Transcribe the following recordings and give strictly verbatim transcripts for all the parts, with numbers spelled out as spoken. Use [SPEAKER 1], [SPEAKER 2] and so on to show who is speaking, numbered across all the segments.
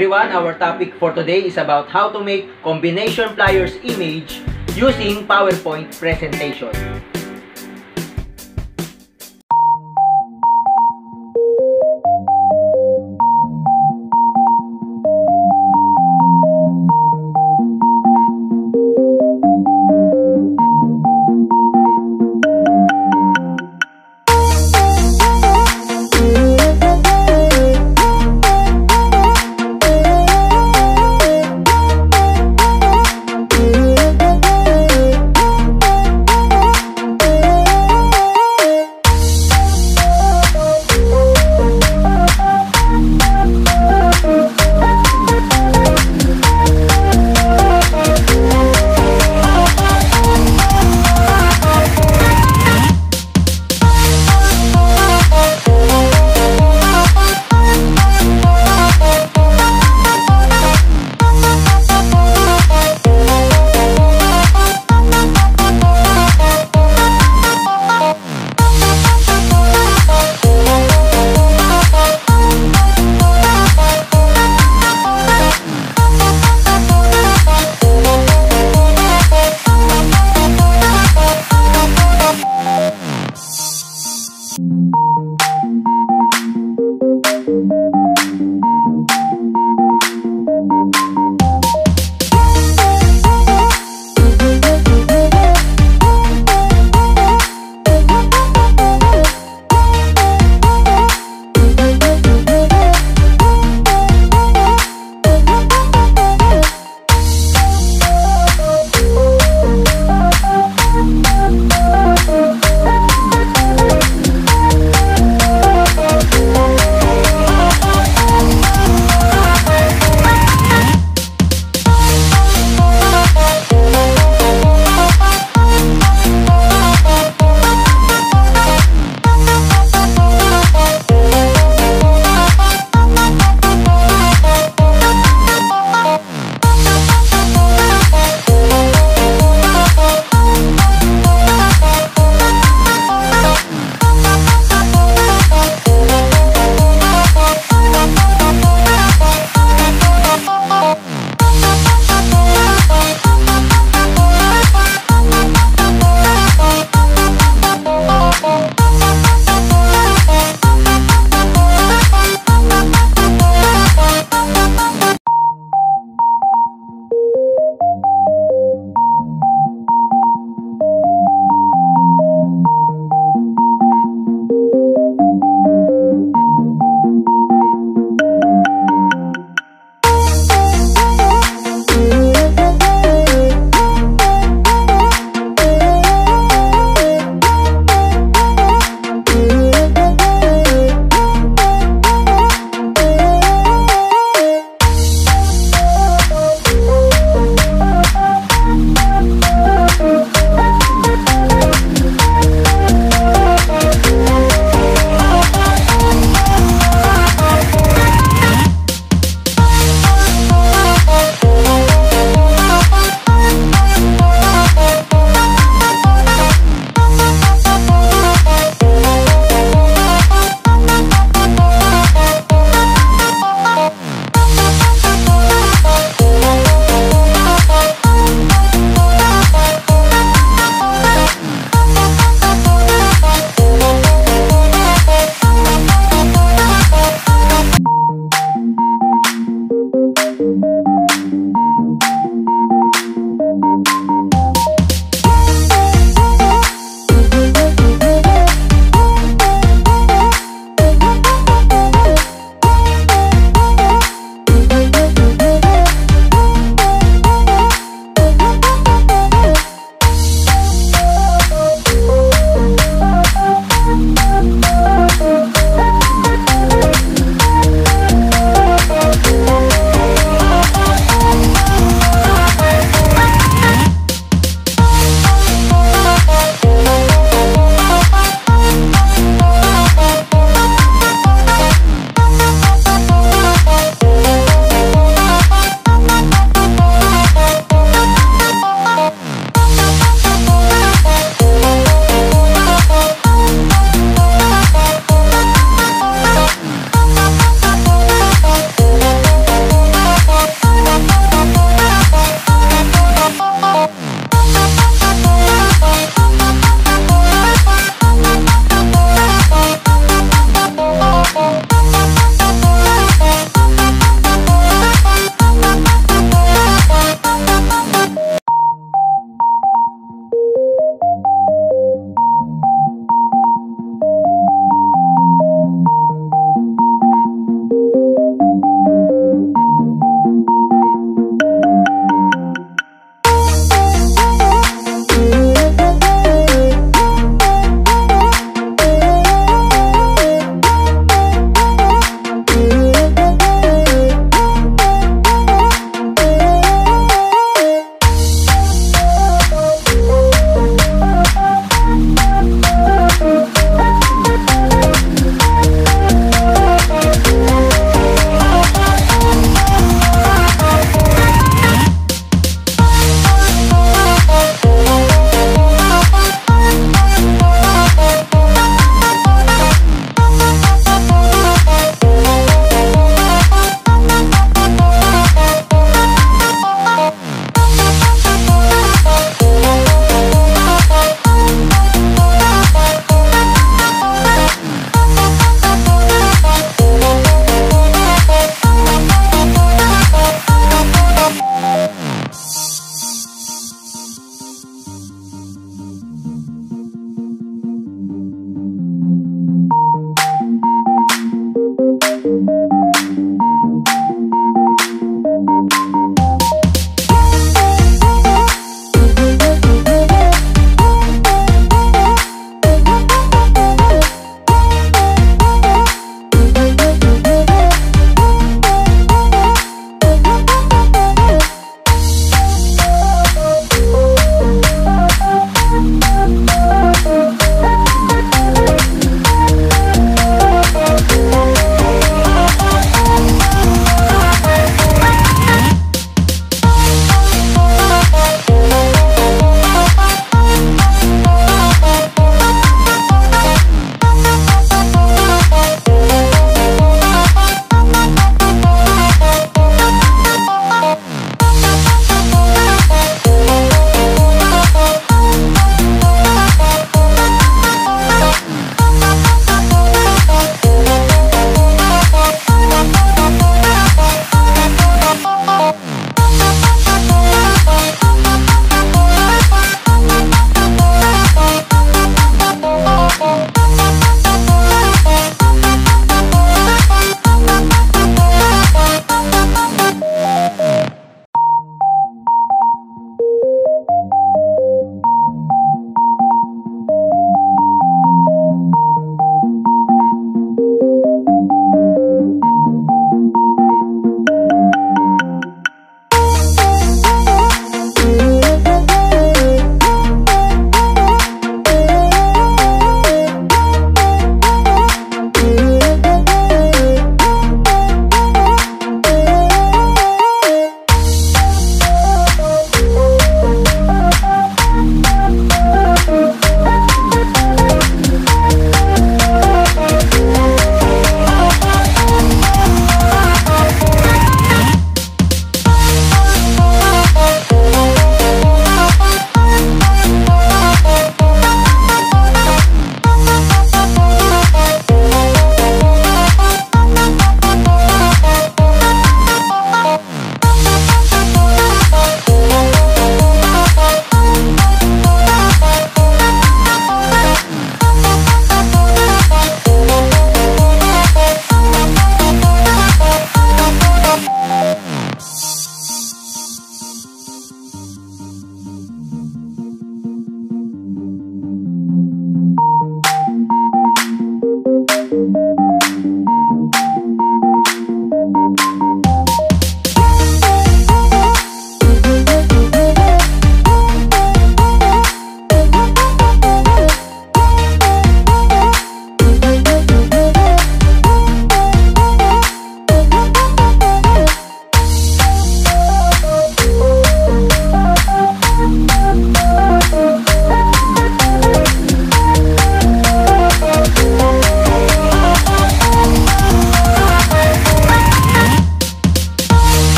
[SPEAKER 1] everyone, our topic for today is about how to make combination pliers image using PowerPoint presentation.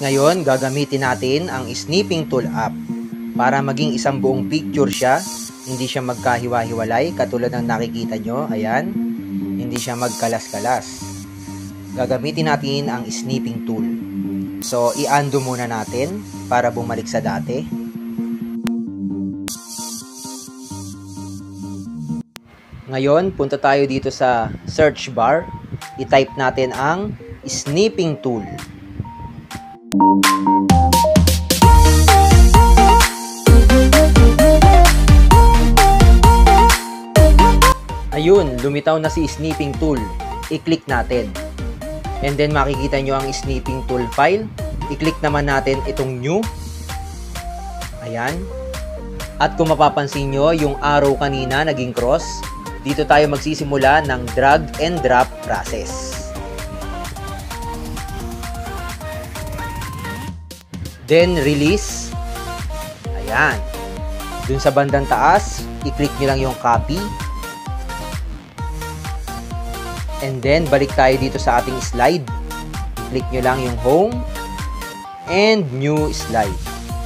[SPEAKER 1] ngayon, gagamitin natin ang Snipping Tool app para maging isang buong picture siya. Hindi siya magkahiwa-hiwalay katulad ng nakikita nyo. Ayan, hindi siya magkalas-kalas. Gagamitin natin ang Snipping Tool. So, i-undo muna natin para bumalik sa dati. Ngayon, punta tayo dito sa search bar. I-type natin ang Snipping Tool. Ayun, lumitaw na si Snipping Tool. I-click natin. And then makikita nyo ang Snipping Tool file. I-click naman natin itong new. Ayan. At kung mapapansin nyo, yung arrow kanina naging cross. Dito tayo magsisimula ng drag and drop process. Then release. Ayan. Dun sa bandang taas, i-click nyo lang yung copy. And then, balik tayo dito sa ating slide. Click nyo lang yung home and new slide.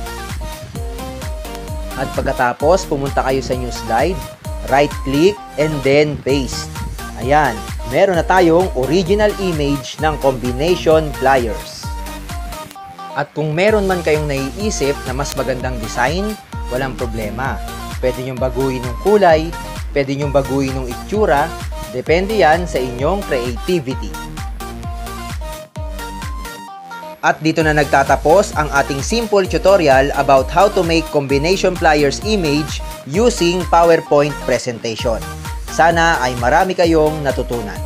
[SPEAKER 1] At pagkatapos, pumunta kayo sa new slide, right click and then paste. Ayan, meron na tayong original image ng combination pliers. At kung meron man kayong naiisip na mas magandang design, walang problema. Pwede nyong baguhin yung kulay, pwede nyong baguhin yung itsura. Depende yan sa inyong creativity. At dito na nagtatapos ang ating simple tutorial about how to make combination pliers image using PowerPoint presentation. Sana ay marami kayong natutunan.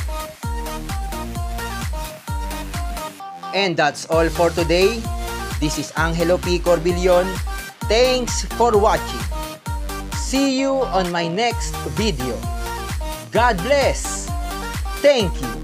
[SPEAKER 1] And that's all for today. This is Angelo P. Corbillon. Thanks for watching. See you on my next video. God bless. Thank you.